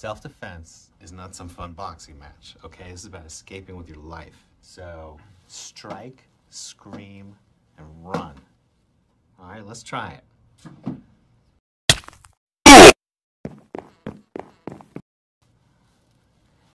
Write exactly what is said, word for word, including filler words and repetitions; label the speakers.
Speaker 1: Self-defense is not some fun boxing match, okay? This is about escaping with your life. So strike, scream, and run. All right, let's try it.